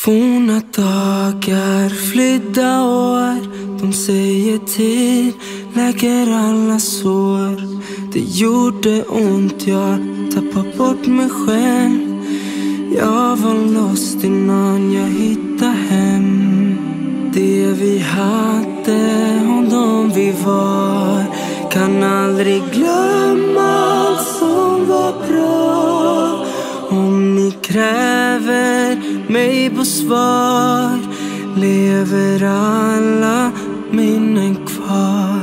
Forna dagar, flydda år. De säger tid läker alla sår. Det gjorde ont, jag tappade bort mig själv. Jag var lost innan jag hittade hem. Det vi hade och de vi var. Kan aldrig glömma allt som var bra. Om ni kräver mig på svar, lever alla minnen kvar.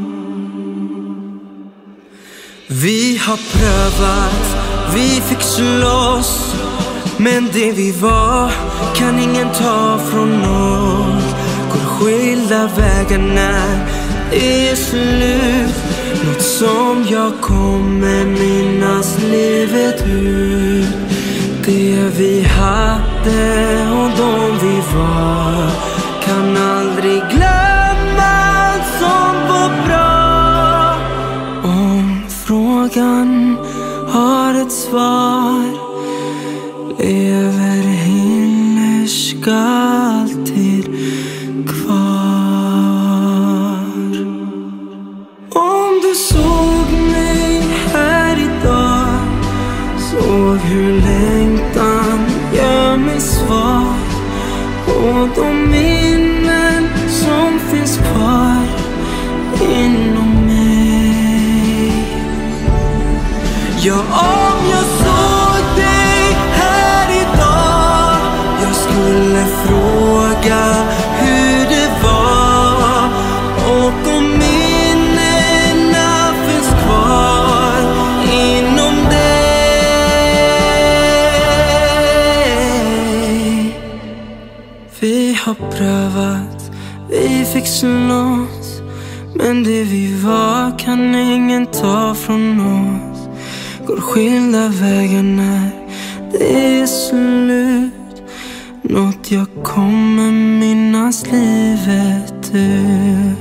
Vi har prövat, vi fick slåss, men det vi var kan ingen ta från oss. Går skilda vägar när det är slut. Något som jag kommer minnas livet ut. Det vi hade och de vi var. Kan aldrig glömma allt som var bra. Om frågan har ett svar, lever Hillerska alltid kvar. Om du såg mig här idag, såg hur längtan gör mig svag. Och de minnen som finns kvar inom mig. Ja, om jag såg dig här idag, jag skulle fråga hur det var. Och om minnena finns kvar inom dig. Vi har prövat, vi fick slåss, men det vi var kan ingen ta från oss. Går skilda vägar när det är slut. Något jag kommer minnas livet ut.